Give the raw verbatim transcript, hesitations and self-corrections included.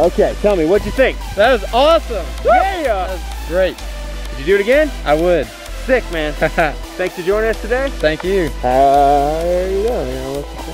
Okay, tell me, what'd you think? That was awesome. Yeah! That was great. Did you do it again? I would. Sick, man. Thanks for joining us today. Thank you. How are you doing?